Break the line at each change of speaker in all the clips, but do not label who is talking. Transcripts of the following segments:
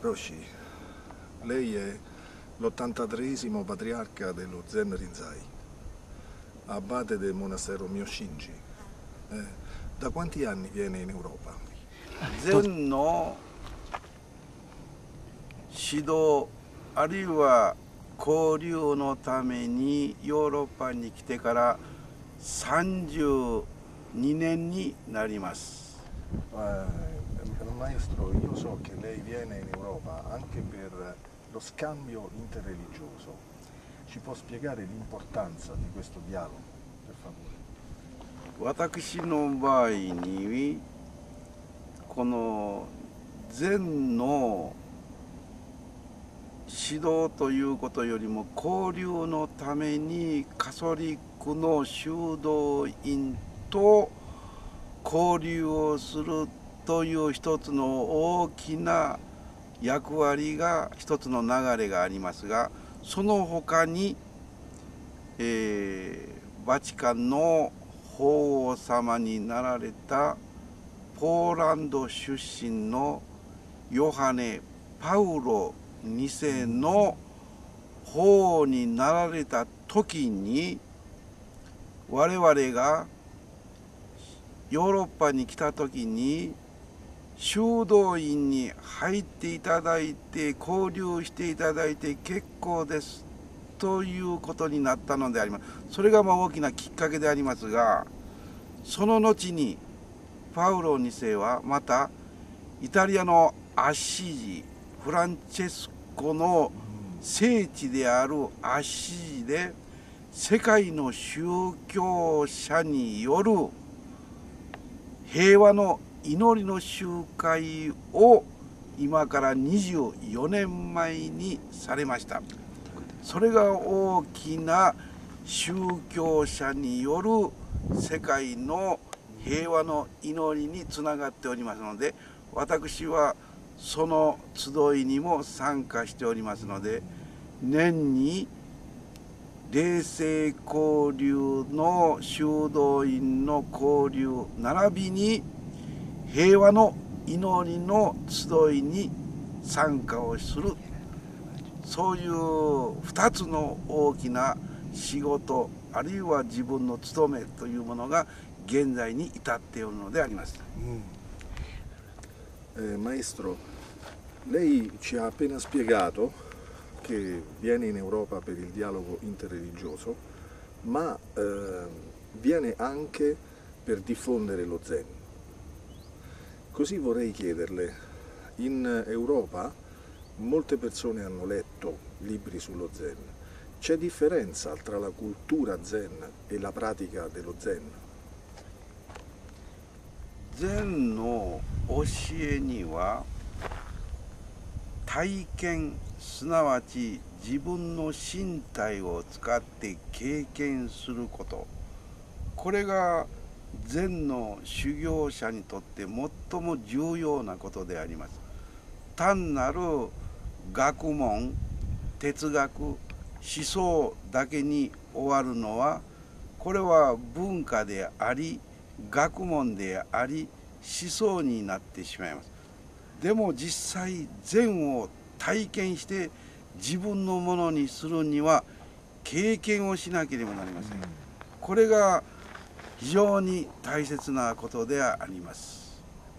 Roshi, lei è l'83esimo patriarca dello Zen Rinzai, abate del monastero Myoshinji. Da quanti anni viene in Europa?
Zenの指導あるいは交流のためにヨーロッパに来てから32年になります。
Maestro, io so che lei viene in Europa anche per lo scambio interreligioso. Ci può spiegare l'importanza di questo dialogo, per favore?
私の場合にこの禅の指導ということよりも交流のためにカソリックの修道院と交流をするという一つの大きな役割が一つの流れがありますが、その他に、バチカンの法皇様になられたポーランド出身のヨハネ・パウロ2世の法皇になられた時に我々がヨーロッパに来た時に修道院に入っていただいて交流していただいて結構ですということになったのであります。それが大きなきっかけでありますが、その後にパウロ2世はまたイタリアのアッシージフランチェスコの聖地であるアッシージで世界の宗教者による平和の祈りの集会を今から24年前にされました。それが大きな宗教者による世界の平和の祈りにつながっておりますので、私はその集いにも参加しておりますので、年に霊性交流の修道院の交流並びに平和の祈りの集いに参加をする、そういう2つの大きな仕事あるいは自分の務めというものが現在に至っているのであります。
Maestro, lei ci ha appena spiegato che viene in Europa per il dialogo interreligioso, ma viene anche per diffondere lo Zen. Così vorrei chiederle, in Europa molte persone hanno letto libri sullo Zen. C'è differenza tra la cultura Zen e la pratica dello Zen?
禅の教えには体験、すなわち自分の身体を使って経験すること、これが禅の修行者にとって最も重要なことであります。単なる学問、哲学、思想だけに終わるのは、これは文化であり学問であり思想になってしまいます。でも実際禅を体験して自分のものにするには経験をしなければなりません。これが非常に大切なことであります。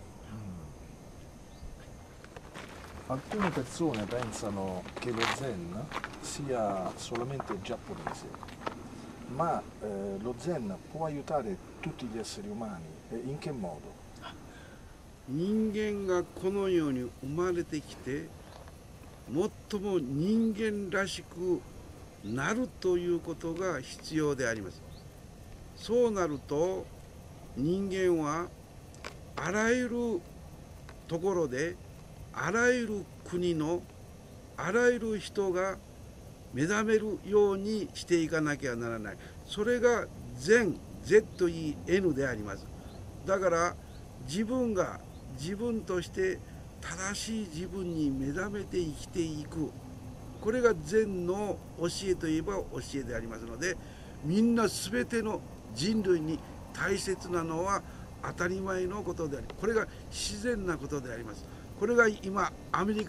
Alcune persone pensano che lo Zen sia solamente giapponese, ma lo Zen può aiutare tutti gli esseri umani e in che modo?
人間がこの世に生まれてきて最も人間らしくなるということが必要であります。そうなると人間はあらゆるところであらゆる国のあらゆる人が目覚めるようにしていかなきゃならない。それが禅 ZEN であります。だから自分が自分として正しい自分に目覚めて生きていく、これが禅の教えといえば教えでありますので、みんな全ての人類に大切なのは当たり前のことであり、これが自然なことであります。これが今アメリカ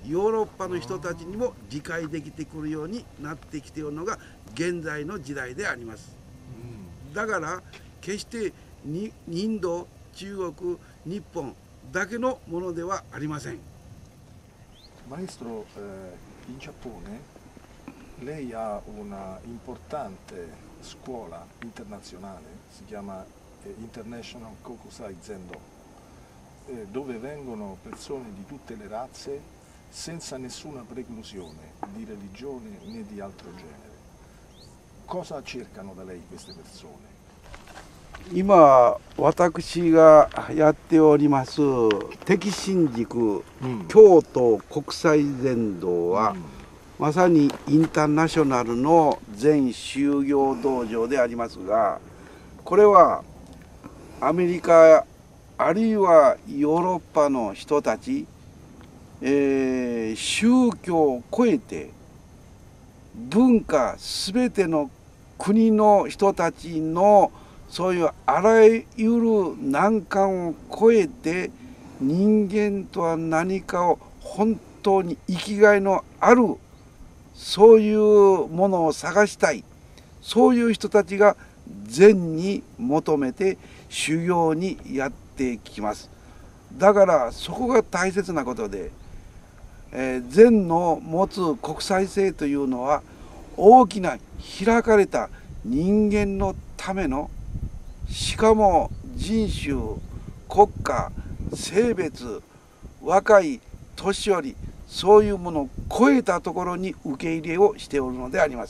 ヨーロッパの人たちにも理解できてくるようになってきているのが現在の時代であります。だから決してインド、中国、日本だけのものではありません。
Maestro, in Giappone lei ha una importante scuola internazionale, si chiama International Kokusai Zendo, dove vengono persone di tutte le razze senza nessuna preclusione di religione né di altro genere. Cosa cercano da lei queste persone?
今私がやっております敵新宿、京都国際禅道は、まさにインターナショナルの全修行道場でありますが、これはアメリカあるいはヨーロッパの人たち、宗教を超えて文化すべての国の人たちのそういうあらゆる難関を超えて人間とは何かを本当に生きがいのあるそういうものを探したい、そういう人たちが禅に求めて修行にやってきます。だからそこが大切なことで、禅の持つ国際性というのは大きな開かれた人間のための、しかも人種、国家、性別、若い年寄り、そういうものを超えたところに受け入れをしておるのであります。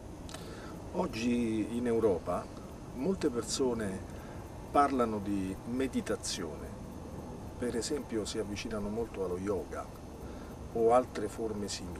Oggi in Europa molte persone parlano di meditazione, per esempio si avvicinano molto allo yoga o altre forme simili.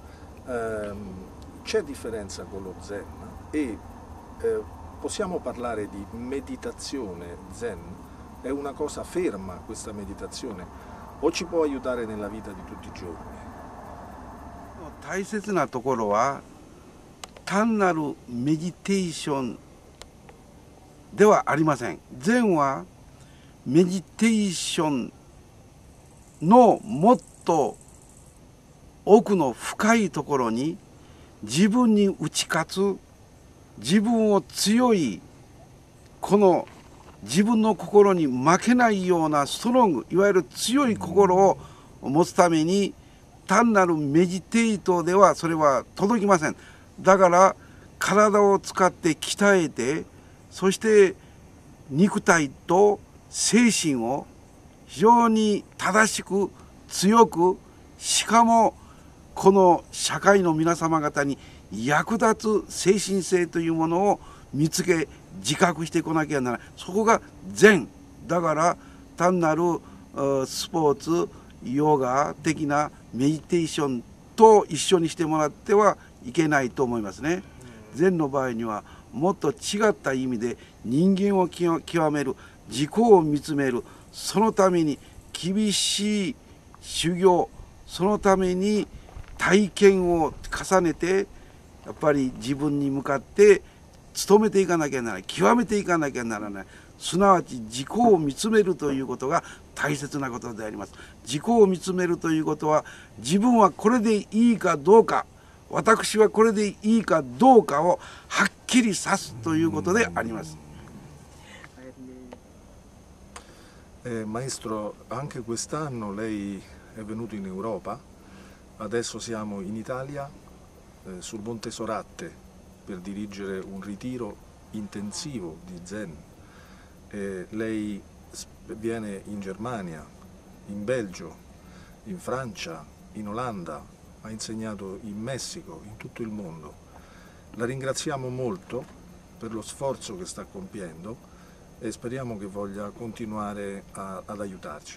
C'è differenza con lo Zen e possiamo parlare di meditazione Zen? È una cosa ferma questa meditazione o ci può aiutare nella vita di tutti i giorni?
大切なところは単なるメディテーションではありません。禅はメディテーションのもっと奥の深いところに自分に打ち勝つ、自分を強い、この自分の心に負けないようなストロング、いわゆる強い心を持つために単なるメディテートではそれは届きません。だから体を使って鍛えて、そして肉体と精神を非常に正しく強く、しかもこの社会の皆様方に役立つ精神性というものを見つけ自覚してこなきゃならない。そこが禅だから、単なるスポーツヨガ的なメディテーションと一緒にしてもらってはいけないと思いますね。禅の場合にはもっと違った意味で人間を極める、自己を見つめる、そのために厳しい修行、そのために体験を重ねてやっぱり自分に向かって努めていかなきゃならない、極めていかなきゃならない、すなわち自己を見つめるということが大切なことであります。自己を見つめるということは、自分はこれでいいかどうか、私はこれでいいかどうかをはっきりさすということであります。
Maestro, anche quest'anno lei è venuto in Europa, adesso siamo in Italia, sul Monte Soratte, per dirigere un ritiro intensivo di Zen. Lei viene in Germania, in Belgio, in Francia, in Olanda, ha insegnato in Messico, in tutto il mondo. La ringraziamo molto per lo sforzo che sta compiendo e speriamo che voglia continuare ad aiutarci.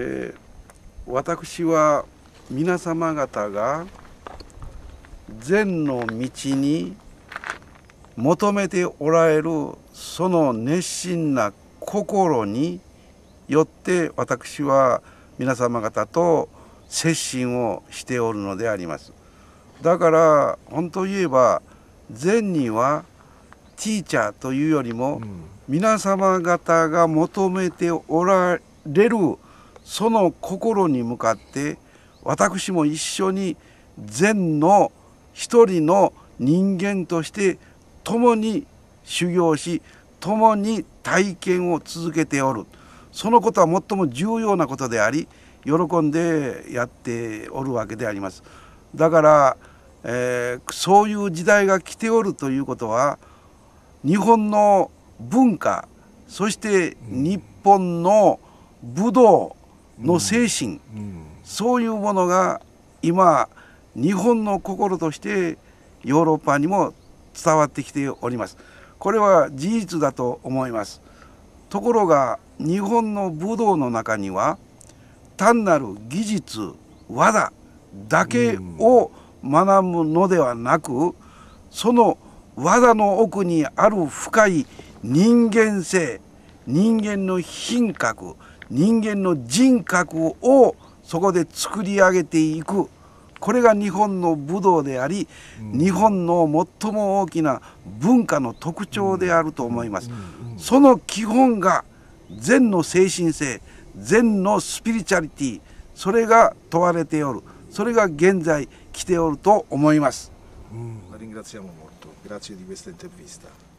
私は皆様方が禅の道に求めておられるその熱心な心によって私は皆様方と接心をしておるのであります。だから本当言えば禅にはティーチャーというよりも、皆様方が求めておられるその心に向かって私も一緒に禅の一人の人間として共に修行し、共に体験を続けておる。そのことは最も重要なことであり、喜んでやっておるわけであります。だから、そういう時代が来ておるということは、日本の文化、そして日本の武道の精神、そういうものが今日本の心としてヨーロッパにも伝わってきております。これは事実だと思います。ところが日本の武道の中には単なる技術、技だけを学ぶのではなく、その技の奥にある深い人間性、人間の品格、人間の人格をそこで作り上げていく、これが日本の武道であり、日本の最も大きな文化の特徴であると思います。その基本が禅の精神性、禅のスピリチュアリティ、それが問われておる、それが現在来ておると思います。
La ringraziamo molto, grazie di questa intervista.